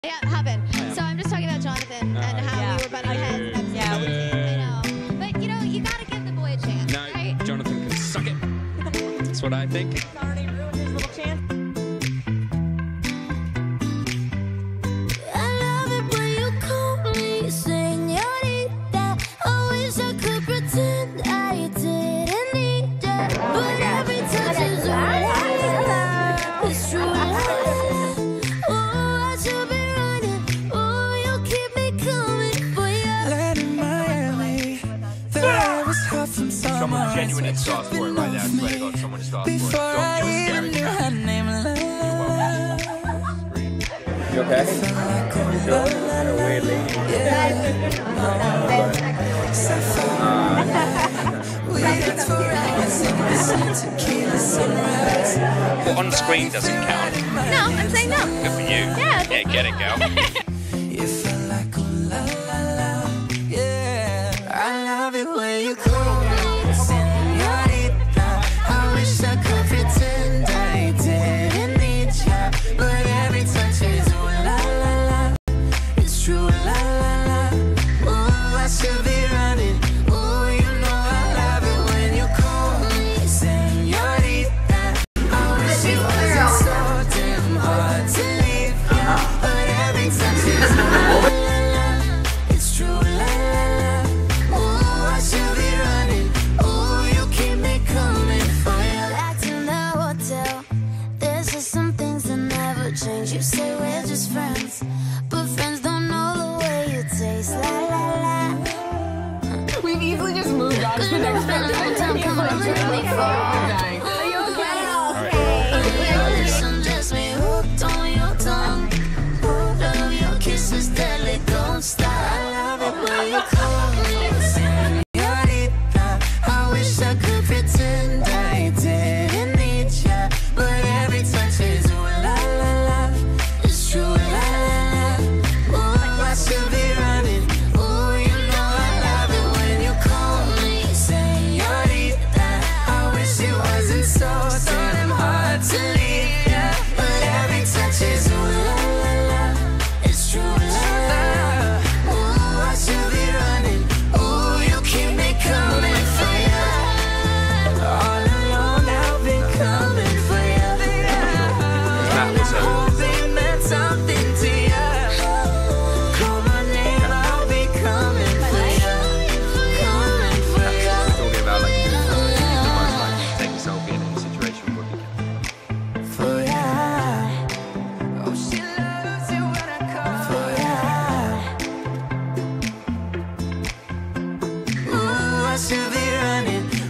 Yeah, happened. So I'm just talking about Jonathan and how we were butting heads. And Yeah, we I know. But you know, you gotta give the boy a chance, No, right? Jonathan can suck it. That's what I think. He's already ruined his little chance. I love it when you call me señorita. I wish I could pretend I didn't need ya, but every touch is right. It's true. Oh, I should be running. Oh, you keep me coming for ya. Land in Miami, the air was hot from summer. Someone genuinely just asked for it right there. I swear to God, someone just asked for it. Before I Don't just even knew scare her name, love. You okay? You're a weird lady. We had 4 hours in the sun, tequila sunrise. What on screen doesn't count. No, I'm saying no. Good for you. Yeah. Yeah, get it, girl. You felt like ooh la la la, yeah. I love it when you call me señorita. I wish I could pretend I didn't need ya, but every touch is ooh la la la. It's true, la la la. Ooh, I should be running. Ooh, you know I love it when you call me señorita. I wish it wasn't so damn hard to leave ya, but every touch is ooh la la la. It's true, la la la. Ooh, I should be running. Ooh, you keep me coming for ya. Back in the hotel, there's just some things that never change. You say we're just friends, but friends don't know the way you taste. La la la. We've easily just moved on to the next picture. Come on, drink me for. Dying. Are you okay? Undress me, hooked on your tongue. Love your kisses, deadly, don't stop. I love it when you call me señorita. I wish I could pretend I didn't need ya, but every touch is ooh la la la. It's true, la la la. Ooh, I should be running. Ooh, you know I love it when you call me señorita. I wish it wasn't so damn hard to leave ya, but every touch is ooh la la la. It's true, la la la. Ooh, I should be running. Ooh, you keep me coming for ya. All alone I've been coming for ya. That was a... Hope it meant something to ya. Call my name, I'll be coming for ya. Coming for ya. Talking about like take yourself in a situation would be. For ya. Oh, she loves you when I call for ya. Ooh, I should be running.